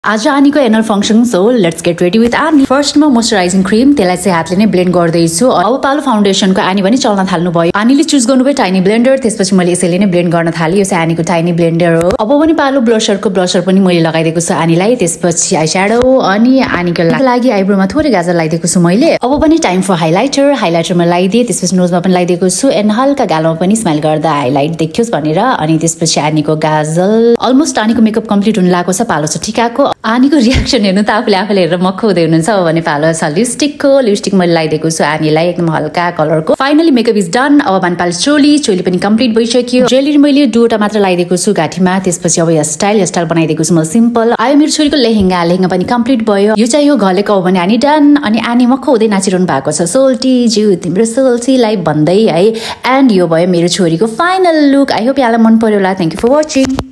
आज आनीको annual function so let's get ready with Annie. फर्स्टमा मोइस्चराइजिङ क्रिम त्यसलाई चाहिँ हातले नै ब्लेन्ड गर्दैछु। अब पालो फाउन्डेसनको आनी पनि चल्न थाल्नु भयो। आनीले चुज गर्नुभयो टाइनी ब्लेन्डर, त्यसपछि मैले यसैले नै ब्लेन्ड गर्न थालेँ। यो चाहिँ आनीको टाइनी ब्लेन्डर हो। अब पनि पालो ब्लसरको ब्लसर पनि मैले लगाइदिएको छु आनीलाई। त्यसपछि आई स्याडो अनि आनीको लागि आइब्रोमा थोरै गाजर लगाइदिएको छु मैले। अब पनि टाइम फर हाइलाइटरमा लगाइदिएँ। त्यसपछि नोजमा पनि लगाइदिएको छु एन्ड हल्का गालोमा पनि स्माइल गर्दा हाइलाइट देखियोस् भनेर। अनि त्यसपछि आनीको गाजल अलमोस्ट आनीको मेकअप कम्प्लिट हुन लागेको छ। पालो छ ठिकाको। आनीको रियाक्सन हेर्नु त आफूले आफूले हेरेर मक्ख हुँदै हुनुहुन्छ भने पालो छ लिपस्टिक मैले लगाइदिएको छु आनीलाई एकदम हल्का कलरको। Finally makeup is done. अब पालो चोली पनि कम्प्लिट भइसक्यो। ज्वेलरी मैले दुईवटा मात्र लगाइदिएको छु घाँटीमा। त्यसपछि अब हेयरस्टाइल बनाइदिएको छु मैले सिम्पल। आयो मेरो छोरीको लेहेङ्गा पनि कम्प्लिट भयो। यो चाहिँ यो घलेको हो भने आनी डन। अनि आनी मक्ख हुँदै नाचिरहनु भएको छ सोल्टी ज्यू तिम्रो सोल्टीलाई भन्दै है। एन्ड यो भयो मेरो छोरीको फाइनल लुक। आई होप यहाँलाई मन पर्यो होला। Thank you for watching.